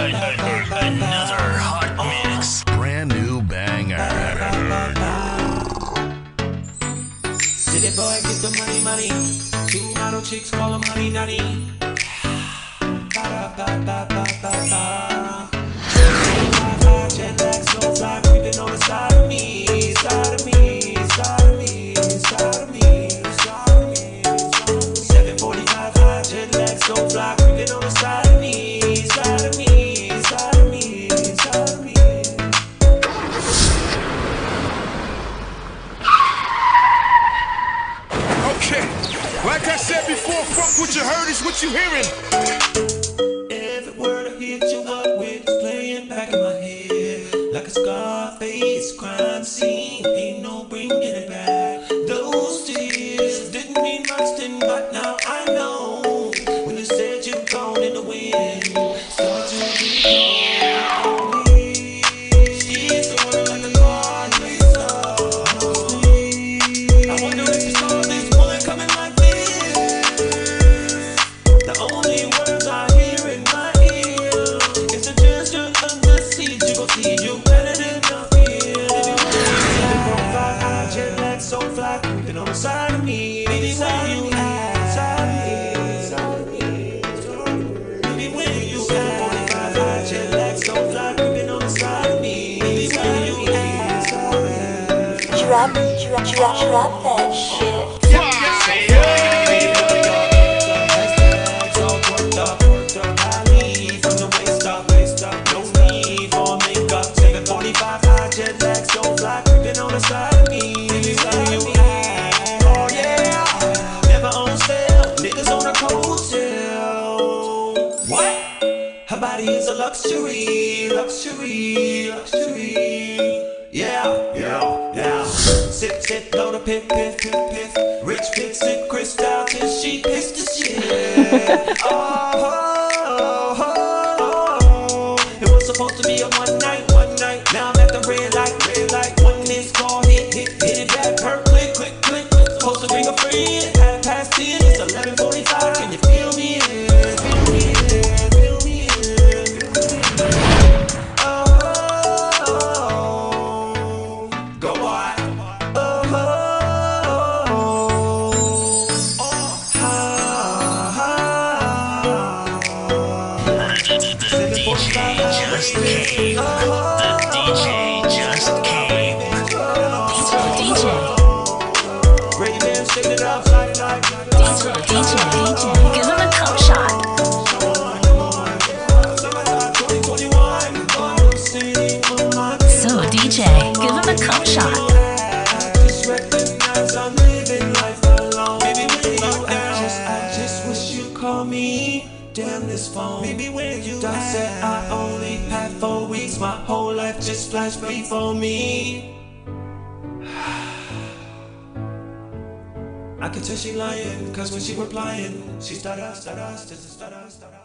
Another hot mix. Brand new banger. City boy, get the money, money. Two model chicks call them honey nutty. Jet lag so fly, creeping on the side of me, side of me, side of me, side of me, side of me. 745 high, jet lag so fly, creeping on the side of me, side of me, side of me, side of me. Okay, like I said before, fuck what you heard is what you hearing. Every word I hit you up with is playing back in my head like a Scarface crime scene. Ain't no bringing it back. Those tears didn't mean much then, but now I know. When you said you're gone in the wind, start to recall me. She's the one like a car racer. I wonder if you saw this woman coming like this. The only words I hear in my ear is a gesture of the seed. You gon' see you better than your fear. Jet lag so fly, creeping on the side of me. Baby, where you at? Side of me, side of me, side of me. Baby, where you at? Jet lag so fly, creeping on the side of me. Baby, where you at? Side of me. Drop that shit. Jet lag so fly, creeping on the side of me. Oh yeah, never on sale, niggas on a cold sale. What? Her body is a luxury, luxury, luxury. Yeah, yeah, yeah. Sip, sip, load a piff, piff, piff, piff. Rich piff, sip, crystal till she piss the shit. Oh, it was supposed to be a one night. Now I'm at the red light. When this call hit it back, perk, click, click, click. Supposed to bring a friend, half past 10, it's 11:45. Can you feel me? Feel me, feel me, feel me. Oh, go on. The DJ just came. The DJ just came. DJ. Ray-Ban, shake it up, like. DJ. Give him a cum shot. So DJ, give him a cum shot. Just recognize I'm living life alone. Baby, where you at? I just wish you call me. Damn this phone. Baby, where you at? I said I only had 4 weeks. My whole life just flashed before me. I can tell she lying, cause when she replying, she stutter.